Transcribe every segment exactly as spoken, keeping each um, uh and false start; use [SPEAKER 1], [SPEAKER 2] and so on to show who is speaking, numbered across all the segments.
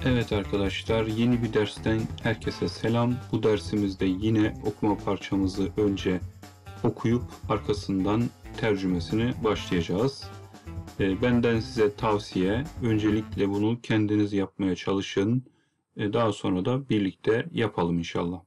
[SPEAKER 1] Evet arkadaşlar, yeni bir dersten herkese selam. Bu dersimizde yine okuma parçamızı önce okuyup arkasından tercümesini başlayacağız. E, benden size tavsiye, öncelikle bunu kendiniz yapmaya çalışın. E, daha sonra da birlikte yapalım inşallah.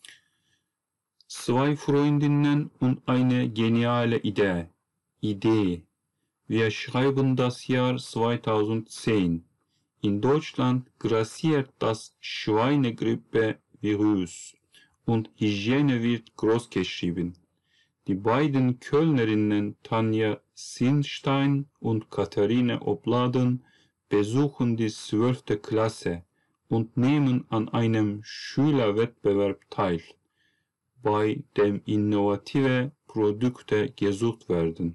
[SPEAKER 1] Zwei Freundinnen und eine geniale Idee. Idee. Wir schreiben das Jahr zweitausendzehn. In Deutschland grassiert das Schweinegrippe-Virus und Hygiene wird großgeschrieben. Die beiden Kölnerinnen Tanja Sinstein und Katharina Obladen besuchen die zwölfte Klasse und nehmen an einem Schülerwettbewerb teil, bei dem innovative Produkte gesucht werden.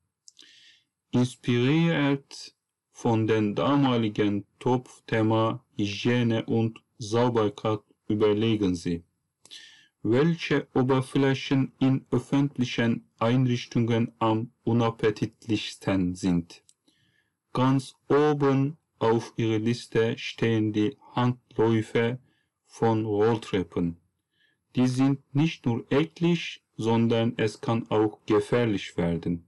[SPEAKER 1] Inspiriert von den damaligen Topfthema Hygiene und Sauberkeit überlegen Sie, welche Oberflächen in öffentlichen Einrichtungen am unappetitlichsten sind. Ganz oben auf Ihrer Liste stehen die Handläufe von Rolltreppen. Die sind nicht nur eklig, sondern es kann auch gefährlich werden.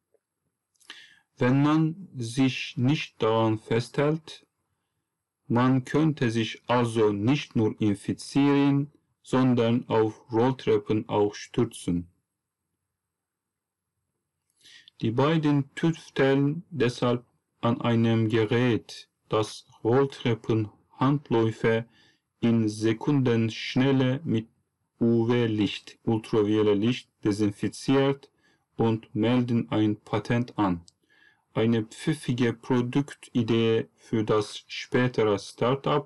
[SPEAKER 1] Wenn man sich nicht daran festhält, man könnte sich also nicht nur infizieren, sondern auf Rolltreppen auch stürzen. Die beiden tüfteln deshalb an einem Gerät, das Rolltreppenhandläufe in Sekundenschnelle mit U V-Licht, Ultraviolett desinfiziert und melden ein Patent an. Eine pfiffige Produktidee für das spätere Startup,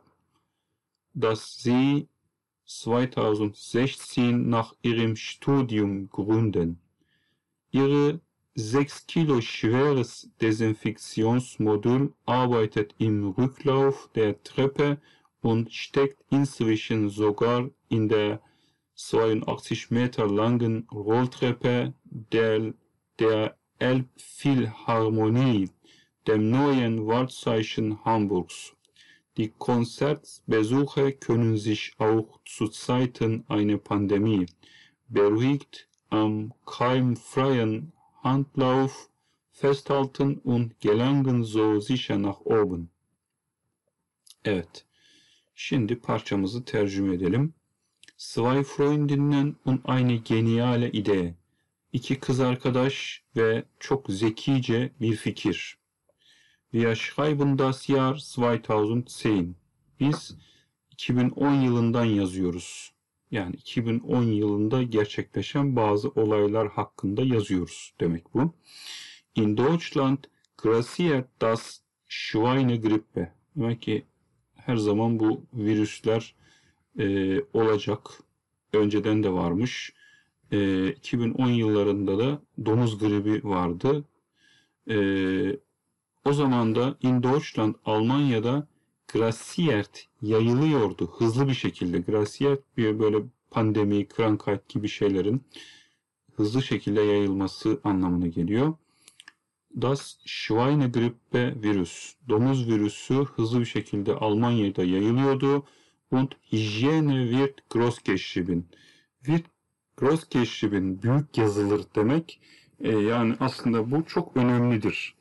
[SPEAKER 1] das sie zweitausendsechzehn nach ihrem Studium gründen. Ihre sechs Kilo schweres Desinfektionsmodul arbeitet im Rücklauf der Treppe und steckt inzwischen sogar in der zweiundachtzig Meter langen Rolltreppe der, der Elbphilharmonie, dem neuen Wahrzeichen Hamburgs. Die Konzertbesucher können sich auch zu Zeiten einer Pandemie beruhigt am keimfreien Handlauf festhalten und gelangen so sicher nach oben. Evet, şimdi parçamızı tercüme edelim. Zwei Freundinnen und eine geniale Idee. İki kız arkadaş ve çok zekice bir fikir. Wir schreiben das Jahr zweitausendzehn. Biz iki bin on yılından yazıyoruz. Yani iki bin on yılında gerçekleşen bazı olaylar hakkında yazıyoruz demek bu. In Deutschland grassiert das Schweinegrippe. Demek ki her zaman bu virüsler e, olacak. Önceden de varmış. E, iki bin on yıllarında da domuz gribi vardı. E, o zaman da in Deutschland, Almanya'da grassiert yayılıyordu hızlı bir şekilde. Grassiert bir böyle pandemi, Krankheit gibi şeylerin hızlı şekilde yayılması anlamına geliyor. Das Schweinegrippe virüs, domuz virüsü hızlı bir şekilde Almanya'da yayılıyordu. Und Hygiene wird großgeschrieben. Wird großgeschrieben, büyük yazılır demek. E, yani aslında bu çok önemlidir.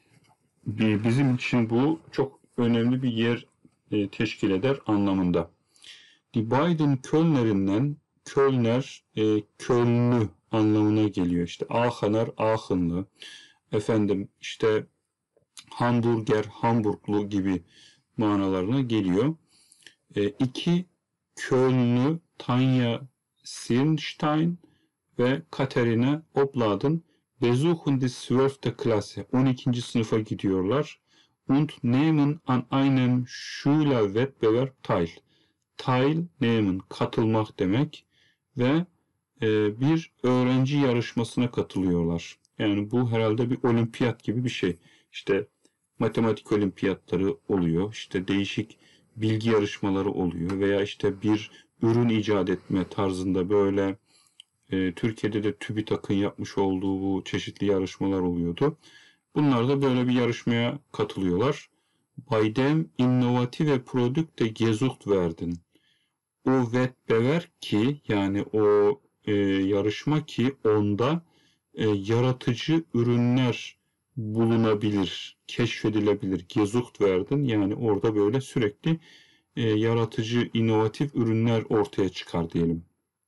[SPEAKER 1] Bizim için bu çok önemli bir yer e, teşkil eder anlamında. Die beiden Kölnerinden, Kölner, e, Kölnlü anlamına geliyor. İşte Aachener, Aachenlı. Efendim işte Hamburger, Hamburglu gibi manalarına geliyor. E, iki Kölnlü Tanja Sirnstein ve Katharina Obladen besuchen die zwölfte Klasse. on ikinci sınıfa gidiyorlar. Und nehmen an einem Schülerwettbewerb teil. Teil, nehmen, katılmak demek ve e, bir öğrenci yarışmasına katılıyorlar. Yani bu herhalde bir olimpiyat gibi bir şey. İşte matematik olimpiyatları oluyor. İşte değişik bilgi yarışmaları oluyor. Veya işte bir ürün icat etme tarzında böyle e, Türkiye'de de TÜBİTAK'ın yapmış olduğu bu çeşitli yarışmalar oluyordu. Bunlar da böyle bir yarışmaya katılıyorlar. bei dem innovative Produkte gesucht werden. O Wettbewerb ki, yani o e, yarışma ki onda e, yaratıcı ürünler bulunabilir, keşfedilebilir. Gesucht werden, yani orada böyle sürekli e, yaratıcı, inovatif ürünler ortaya çıkar diyelim.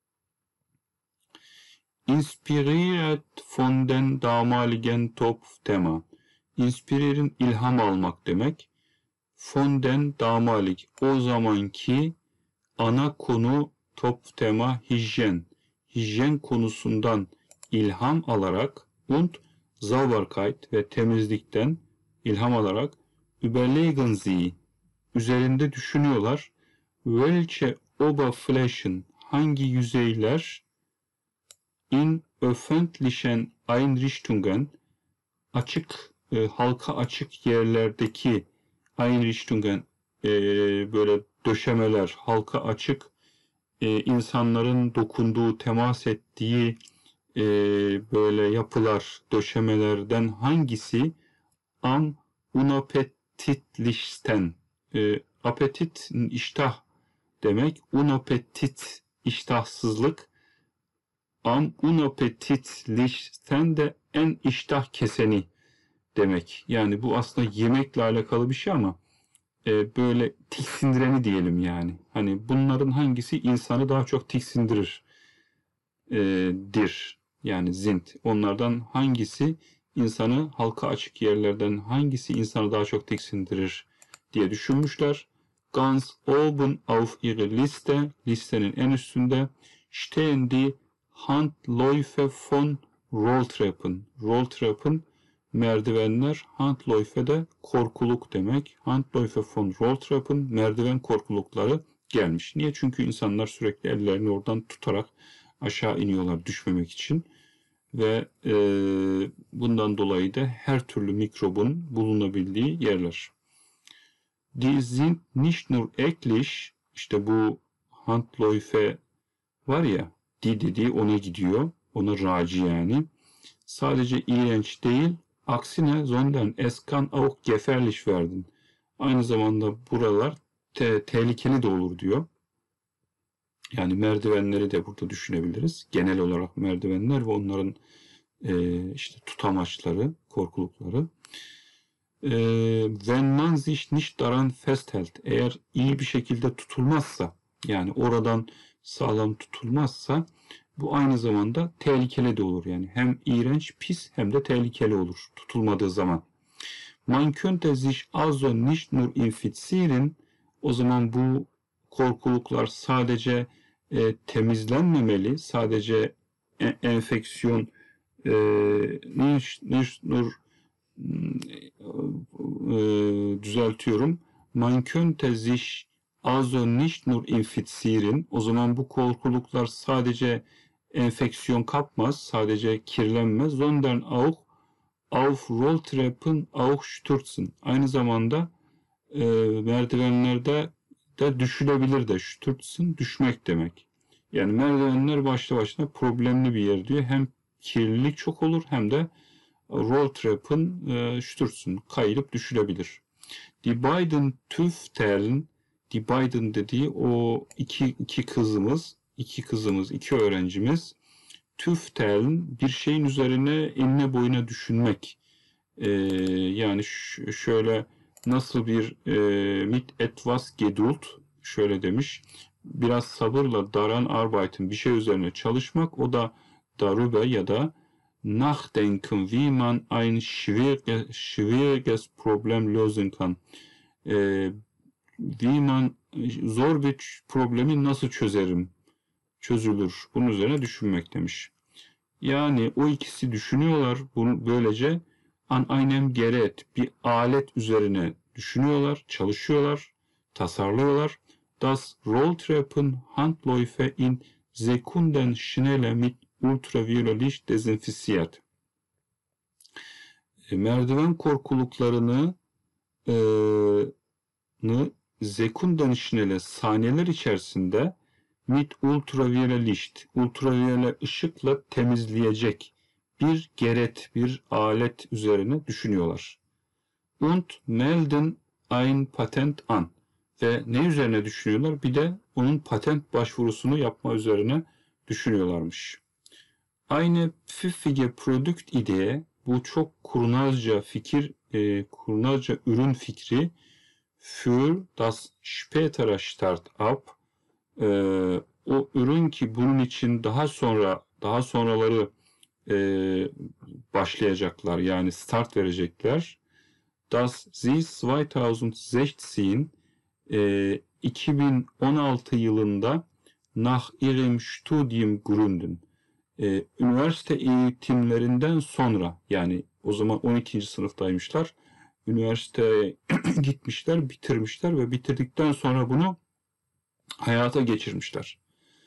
[SPEAKER 1] Inspiriert von den damaligen Top-Thema. Inspirieren, ilham almak demek. Von den damalig, o zamanki ana konu Top-Thema hijyen. Hijyen konusundan ilham alarak und Sauberkeit ve temizlikten ilham alarak überlegen sie, üzerinde düşünüyorlar. Welche Oberflächen, hangi yüzeyler in öffentlichen Einrichtungen, açık, e, halka açık yerlerdeki Einrichtungen, e, böyle döşemeler, halka açık, e, insanların dokunduğu, temas ettiği e, böyle yapılar, döşemelerden hangisi am unappetitlichsten, e, apetit, iştah demek, unappetit, iştahsızlık, am unappetitlichsten de en iştah keseni demek. Yani bu aslında yemekle alakalı bir şey ama e, böyle tiksindireni diyelim yani. Hani bunların hangisi insanı daha çok tiksindirir e, dir. Yani zint. Onlardan hangisi insanı, halka açık yerlerden hangisi insanı daha çok tiksindirir diye düşünmüşler. Ganz oben auf ihre Liste, listenin en üstünde stehen die Handläufe von Rolltreppen. Rolltreppen merdivenler, Handläufe de korkuluk demek. Handläufe von Rolltreppen, merdiven korkulukları gelmiş. Niye? Çünkü insanlar sürekli ellerini oradan tutarak aşağı iniyorlar düşmemek için. Ve e, bundan dolayı da her türlü mikrobun bulunabildiği yerler. Die sind nicht nur eklig, işte bu Handläufe var ya, die dediği ona gidiyor, ona raci yani. Sadece iğrenç değil, aksine sondern es kann auch gefährlich werden. Aynı zamanda buralar te tehlikeli de olur diyor. Yani merdivenleri de burada düşünebiliriz. Genel olarak merdivenler ve onların e, işte tutamaçları, korkulukları. E, wenn man sich nicht daran festhält, eğer iyi bir şekilde tutulmazsa, yani oradan sağlam tutulmazsa, bu aynı zamanda tehlikeli de olur. Yani hem iğrenç, pis hem de tehlikeli olur tutulmadığı zaman. Man könnte sich also nicht nur infizieren, o zaman bu korkuluklar sadece e, temizlenmemeli, sadece e, enfeksiyon e, nicht, nicht nur e, düzeltiyorum. Man könnte sich also nicht nur infizieren, o zaman bu korkuluklar sadece enfeksiyon kapmaz, sadece kirlenmez, sondern auch auf Rolltreppen auch stürzen. Aynı zamanda e, merdivenlerde de düşülebilir de, stürzen düşmek demek. Yani merdivenler başlı başına problemli bir yer diyor. Hem kirlilik çok olur hem de Rolltreppen e, stürzen, kayılıp düşülebilir. Die beiden Tüfteln, die beiden dediği o iki, iki kızımız, iki kızımız, iki öğrencimiz, Tüfteln, bir şeyin üzerine enine boyuna düşünmek. Ee, yani şöyle, nasıl bir e, mit etwas Geduld, şöyle demiş, biraz sabırla daran arbeiten, bir şey üzerine çalışmak, o da darüber ya da nachdenken, wie man ein schwieriges, schwieriges Problem lösen kann. Ee, wie man, zor bir problemi nasıl çözerim, çözülür, bunun üzerine düşünmek demiş. Yani o ikisi düşünüyorlar, bunu böylece an einem Gerät, bir alet üzerine düşünüyorlar, çalışıyorlar, tasarlıyorlar. Das Rolltreppen Handläufe in Sekunden schnelle mit ultraviolet Licht dezenfiziert. E, merdiven korkuluklarını e, Sekunden schnelle, saniyeler içerisinde mit ultraviolet Licht, ultraviyole ışıkla temizleyecek bir geret, bir alet üzerine düşünüyorlar. Und melden ein Patent an. Ve ne üzerine düşünüyorlar? Bir de onun patent başvurusunu yapma üzerine düşünüyorlarmış. Eine pfiffige Produktidee, bu çok kurnazca fikir, e, kurnazca ürün fikri für das spätere Start-up, e, o ürün ki bunun için daha sonra, daha sonraları e, başlayacaklar, yani start verecekler. Das sie zweitausendsechzehn e, iki bin on altı yılında nach ihrem Studium gründen, e, üniversite eğitimlerinden sonra, yani o zaman on ikinci sınıftaymışlar, üniversiteye gitmişler, bitirmişler ve bitirdikten sonra bunu hayata geçirmişler.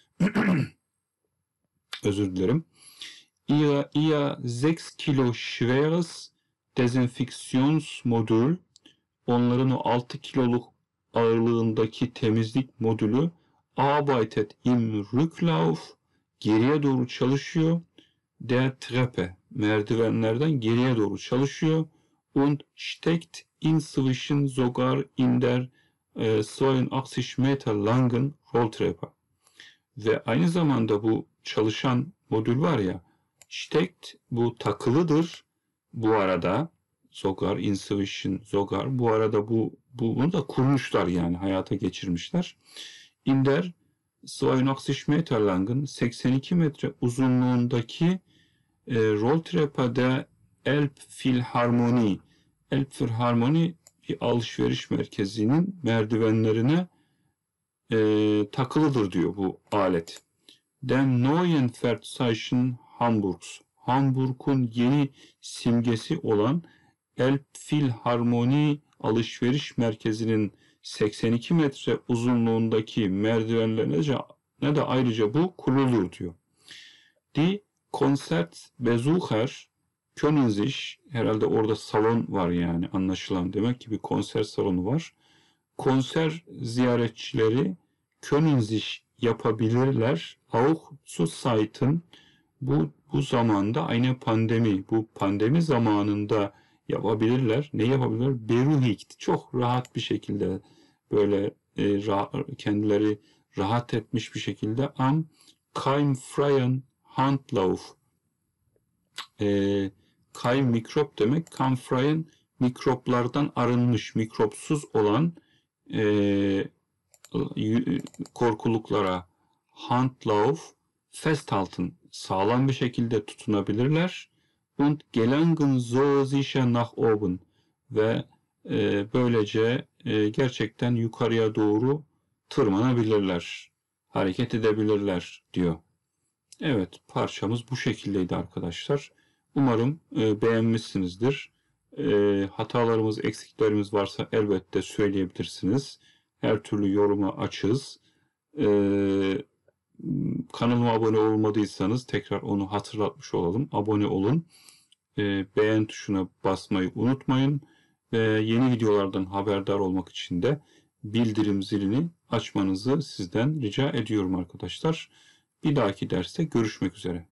[SPEAKER 1] Özür dilerim. Ihr, ihr sechs Kilo schweres Desinfektionsmodül, onların o altı kiloluk ağırlığındaki temizlik modülü arbeitet im Rücklauf, geriye doğru çalışıyor. Der Treppe, merdivenlerden geriye doğru çalışıyor. Und steckt inzwischen sogar in der e, zweiundachtzig Meter langen Rolltreppe. Ve aynı zamanda bu çalışan modül var ya, steckt, bu takılıdır. Bu arada sogar, inzwischen sogar, bu arada bu, bunu da kurmuşlar, yani hayata geçirmişler. In der zweiundachtzig Meter langen, seksen iki metre uzunluğundaki e, Rolltreppe'de Elbphilharmonie, Elbphilharmonie bir alışveriş merkezinin merdivenlerine e, takılıdır diyor bu alet. Den neuen Vertzeichen Hamburgs, Hamburg'un yeni simgesi olan Elbphilharmonie alışveriş merkezinin seksen iki metre uzunluğundaki merdivenlerine de ayrıca bu kurulur diyor. Die Konzertbesucher können sich, herhalde orada salon var, yani anlaşılan, demek ki bir konser salonu var. Konser ziyaretçileri können sich yapabilirler, auch zu Zeiten, bu bu zamanda, aynı pandemi, bu pandemi zamanında yapabilirler. Ne yapabilirler? Beruhigt, çok rahat bir şekilde, böyle e, rah kendileri rahat etmiş bir şekilde, am keimfreien Handlauf. E, keim mikrop demek, keimfreien mikroplardan arınmış, mikropsuz olan e, korkuluklara Handlauf festhalten, sağlam bir şekilde tutunabilirler. Und gelangen so sicher nach oben, ve e, böylece e, gerçekten yukarıya doğru tırmanabilirler, hareket edebilirler diyor. Evet, parçamız bu şekildeydi arkadaşlar. Umarım e, beğenmişsinizdir. E, hatalarımız, eksiklerimiz varsa elbette söyleyebilirsiniz. Her türlü yoruma açığız. E, kanalıma abone olmadıysanız tekrar onu hatırlatmış olalım. Abone olun. E, beğen tuşuna basmayı unutmayın. Ve yeni videolardan haberdar olmak için de bildirim zilini açmanızı sizden rica ediyorum arkadaşlar. Bir dahaki derste görüşmek üzere.